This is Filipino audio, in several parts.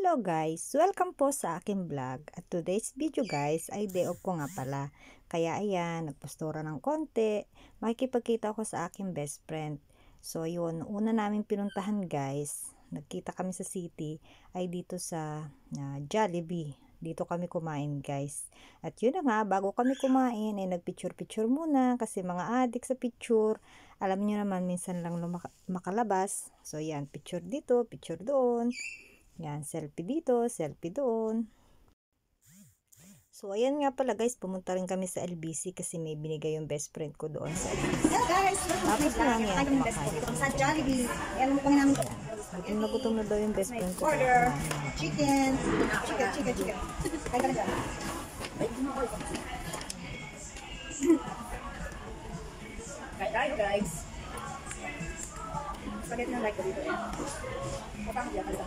Hello guys! Welcome po sa aking vlog. At today's video guys ay day off ko nga pala. Kaya ayan, nagpostura ng konti. Makikipagkita ko sa aking best friend. So yun, una namin pinuntahan guys. Nagkita kami sa city ay dito sa Jollibee. Dito kami kumain guys. At yun na nga, bago kami kumain ay nagpicture-picture muna kasi mga adik sa picture. Alam nyo naman, minsan lang makalabas. So yan, picture dito, picture doon. Yan, selfie dito, selfie doon. So, ayan nga pala guys, pumunta rin kami sa LBC kasi may binigay yung best friend ko doon sa LBC. Hello guys! Tapos lang yan, kumakain. Sa Jollibee. Ayan mo kami namin. Gutom na daw yung best friend ko. Order. Chicken. Chicken. Kain ka na dyan. Kain tayo guys. Spaghetti na like ko dito. Kapag diyan ka lang.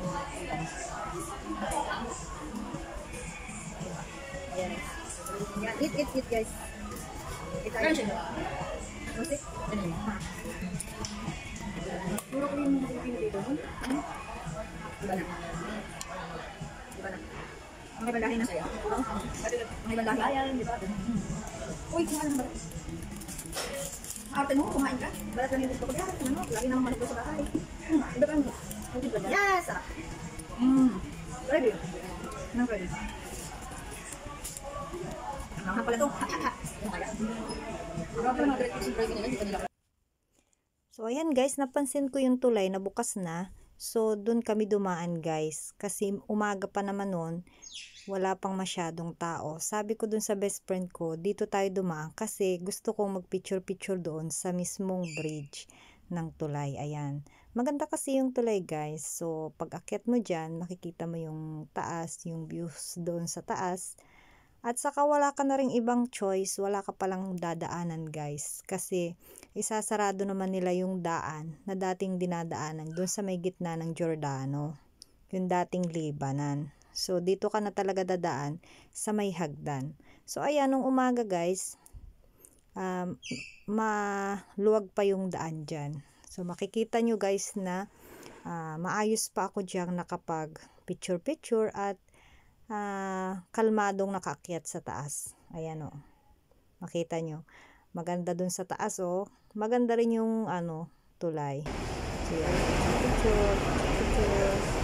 Yan, eat guys. Eat tayo. Musik? Puro ko yung Pilipino dito. Iba na. Ang ibang lahi na sa'yo. Ang ibang lahi. Uy, kumain na ba? Arte mo, kumain ka. Balat lang yung gusto ko. Lagi naman manok ko sa bahay. Iba ka mo. Yes! Ready? Anong ready? Anong pala ito? So, ayan guys, napansin ko yung tulay na bukas na. So, dun kami dumaan guys. Kasi umaga pa naman nun, wala pang masyadong tao. Sabi ko dun sa best friend ko, dito tayo dumaan kasi gusto kong magpicture-picture doon sa mismong bridge ng tulay. Ayan. Maganda kasi yung tulay guys. So, pag akyat mo dyan, makikita mo yung taas, yung views doon sa taas. At saka wala ka na ring ibang choice, wala ka palang dadaanan guys. Kasi isasarado naman nila yung daan na dating dinadaanan doon sa may gitna ng Giordano. Yung dating Libanan. So dito ka na talaga dadaan sa may hagdan. So ayan, nung umaga guys, maluwag pa yung daan dyan. So makikita nyo guys na maayos pa ako dyan nakapag picture at kalmadong nakaakyat sa taas. Ayan o. Makita nyo. Maganda dun sa taas o. Maganda rin yung tulay. So yan. Picture.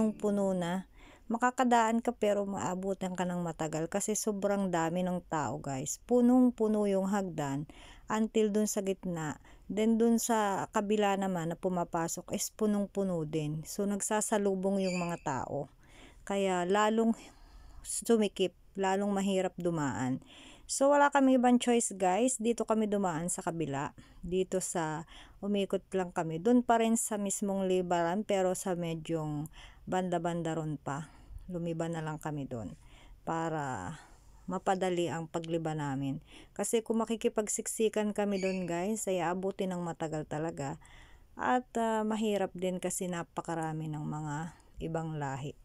punong-puno na. Makakadaan ka pero maabutan ka ng matagal kasi sobrang dami ng tao guys. Punong-puno yung hagdan until dun sa gitna. Then dun sa kabila naman na pumapasok is punong-puno din. So nagsasalubong yung mga tao. Kaya lalong sumikip, lalong mahirap dumaan. So wala kami ibang choice guys, dito kami dumaan sa kabila, dito sa umikot lang kami, dun pa rin sa mismong libaran pero sa medyong banda-banda ron pa, lumiban na lang kami dun para mapadali ang pagliba namin. Kasi kung makikipagsiksikan kami dun guys, ay abutin ng matagal talaga at mahirap din kasi napakarami ng mga ibang lahi.